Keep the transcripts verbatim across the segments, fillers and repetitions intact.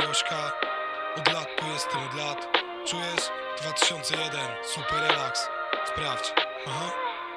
Jośka. Od lat tu jestem, od lat. Czujesz? dwa tysiące jeden, super relaks. Sprawdź. Aha.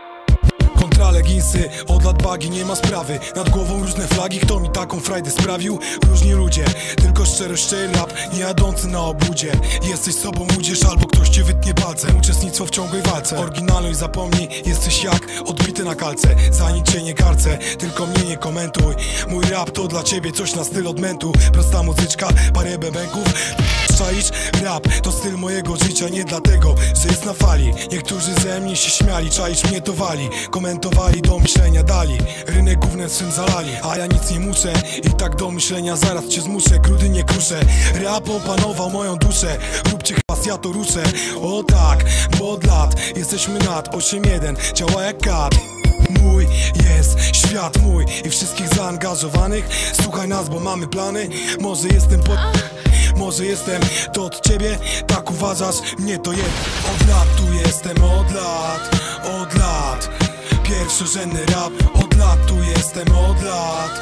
Kontra leginsy, od lat bagi, nie ma sprawy. Nad głową różne flagi, kto mi taką frajdę sprawił? Różni ludzie, tylko szczery, szczery rap, nie jadący na obłudzie. Jesteś sobą, łudziesz, albo ktoś cię wytnie palcem. Uczestnictwo w ciągłej walce, oryginalność zapomnij. Jesteś jak odbity na kalce. Za nic cię nie karcę, tylko mnie nie komentuj. Mój rap to dla ciebie coś na styl odmętu. Prosta muzyczka, parę bebenków. Czaisz? Rap to styl mojego życia, nie dlatego, że jest na fali. Niektórzy ze mnie się śmiali, czaisz, mnie to wali. Komentowali, do myślenia dali. Rynek gównem swym zalali, a ja nic nie muszę. I tak do myślenia zaraz cię zmuszę. Grudy nie kruszę, rap opanował moją duszę. Róbcie chwas, ja to ruszę. O tak, bo od lat jesteśmy nad osiem jeden, działa jak kat. Mój jest świat mój i wszystkich zaangażowanych. Słuchaj nas, bo mamy plany. Może jestem pod... Może jestem to od ciebie, tak uważasz, mnie to jest. Od lat tu jestem, od lat, od lat. Pierwszorzędny rap, od lat tu jestem, od lat.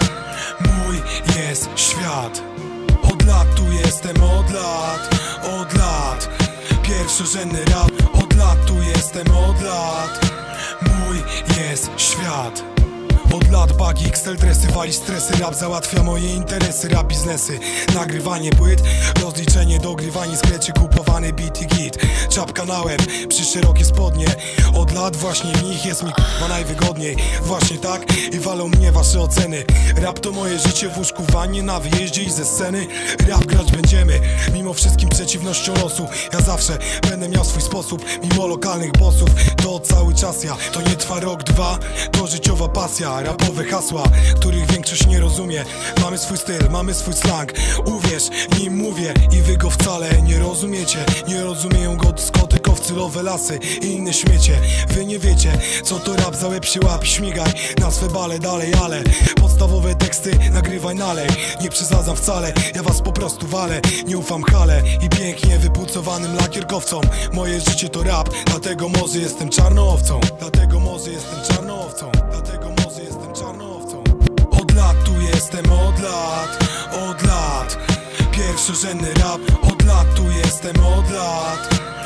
Mój jest świat. Od lat tu jestem, od lat, od lat. Pierwszorzędny rap, od lat tu jestem, od lat. Mój jest świat. Od lat bagi, X L, dresy, wali stresy. Rap załatwia moje interesy, rap biznesy. Nagrywanie płyt, rozliczenie, dogrywanie skleczy, kupowany beat i git. Czapka na łeb, przy szerokie spodnie. Od lat właśnie w nich jest mi k***a najwygodniej. Właśnie tak i walą mnie wasze oceny. Rap to moje życie w łóżku, w wannie, na wyjeździe i ze sceny. Rap grać będziemy, mimo wszystkim przeciwnością losu. Ja zawsze będę miał swój sposób, mimo lokalnych bossów. To cały czas ja, to nie trwa rok, dwa. To życiowa pasja. Rapowe hasła, których większość nie rozumie. Mamy swój styl, mamy swój slang. Uwierz, nim mówię i wy go wcale nie rozumiecie. Nie rozumieją go dyskotykowcy, lowe lasy i inne śmiecie. Wy nie wiecie, co to rap, za łeb się łap, śmigaj na swe bale dalej, ale podstawowe teksty nagrywaj nalej. Nie przesadzam wcale, ja was po prostu walę. Nie ufam hale i pięknie wypucowanym lakierkowcom. Moje życie to rap, dlatego może jestem czarnoowcą. Dlatego może jestem czarnoowcą. Dlatego może jestem czarnoowcą. Od lat tu jestem, od lat, od lat. Pierwszorzędny rap, od lat tu jestem, od lat.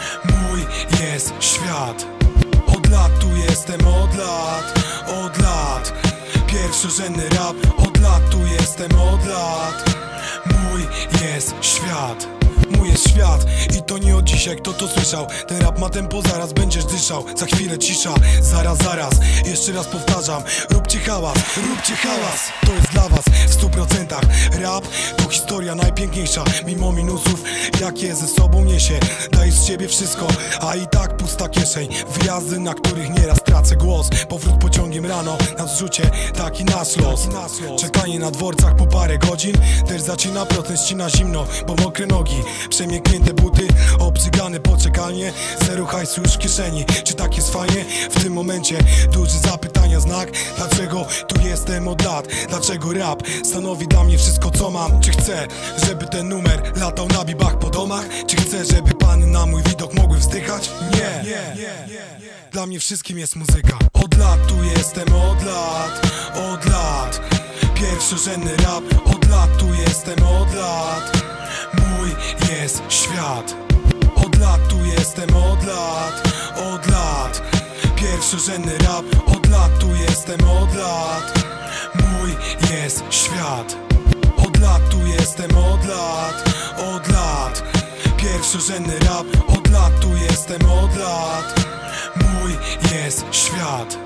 Mój jest świat. Od lat tu jestem, od lat, od lat. Pierwszorzędny rap, od lat tu jestem, od lat. Mój jest świat. Mój jest świat i to nie od dzisiaj, kto to słyszał. Ten rap ma tempo, zaraz będziesz dyszał. Za chwilę cisza, zaraz, zaraz. Jeszcze raz powtarzam, róbcie hałas, róbcie hałas. To jest dla was w stu procentach. Rap to historia najpiękniejsza. Mimo minusów, jakie ze sobą niesie. Daj z siebie wszystko, a i tak pusta kieszeń. Wyjazdy, na których nieraz tracę głos. Powrót pociągiem rano, na zrzucie, taki nasz los. Czekanie na dworcach po parę godzin. Też zaczyna procent, ścina zimno, bo mokre nogi. Przemięknięte buty, obrzygane poczekalnie. Zero hajsu już w kieszeni, czy tak jest fajnie? W tym momencie duży zapytania znak. Dlaczego tu jestem od lat? Dlaczego rap stanowi dla mnie wszystko, co mam? Czy chcę, żeby ten numer latał na bibach po domach? Czy chcę, żeby pany na mój widok mogły wzdychać? Nie, nie, nie, nie. Dla mnie wszystkim jest muzyka. Od lat tu jestem, od lat, od lat. Pierwszorzędny rap, od lat tu jestem, od lat. Mój jest świat. Od lat tu jestem, od lat, od lat. Pierwszorzędny rap, od lat tu jestem, od lat. Mój jest świat. Od lat tu jestem, od lat, od lat. Pierwszorzędny rap, od lat tu jestem, od lat. Mój jest świat.